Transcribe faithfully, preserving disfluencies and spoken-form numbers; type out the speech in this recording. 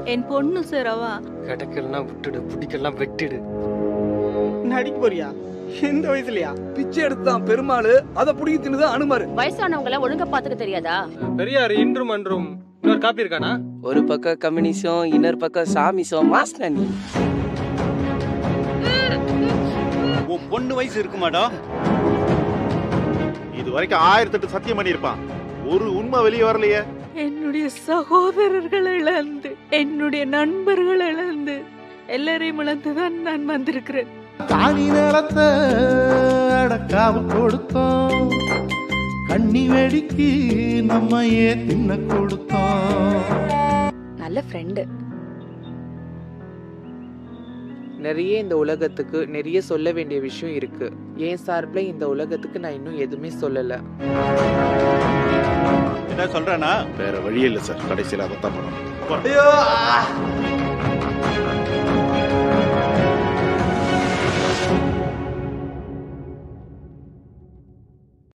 என் பொண்ணு சார் அவ. கடக்கெல்லாம் விட்டுடு, பிடிக்கெல்லாம் வெட்டிடு. நடிக்க போறியா? இந்த வயசுலயா? பிச்சை எடுத்தான் பெருமாள், அதை புடிக்க தின்னுதான் அனுமாரு. வயசானவங்கள ஒழுங்கா பாத்துக்க தெரியாதா? பெரியார் இன்றும் அன்றும் இன்னொரு காப்பி இருக்கானா? ஒரு பக்கம் கம்யூனிசம், இன்னொரு பக்கம் சாமிசம். மாஸ்டர் நீ உன் பொண்ணு வயசு இருக்குமாடா? இது வரைக்கும் ஆயிரத்தி எட்டு சத்தியம் பண்ணிருப்பான், ஒரு உண்மை வெளியே வரலையே. என்னுடைய சகோதரர்கள் இழந்து, என்னுடைய நண்பர்கள் இழந்து, எல்லாரையும் இழந்துதான் நான் வந்திருக்கிறேன். தானி நிலத்தை அடக்காமல் கொடுத்தோம், கண்ணி வெடிக்கு நம்ம ஏன் தின்ன கொடுத்தோம். நல்ல ஃப்ரெண்டு. நிறைய இந்த உலகத்துக்கு நிறைய சொல்ல வேண்டிய விஷயம் இருக்கு. என் சார்பில் இந்த உலகத்துக்கு நான் இன்னும் எதுவுமே சொல்லல. என்ன சொல்றேன்னா, வேற வழி இல்லை சார், கடைசியில் அதைத்தான் பண்ணணும்.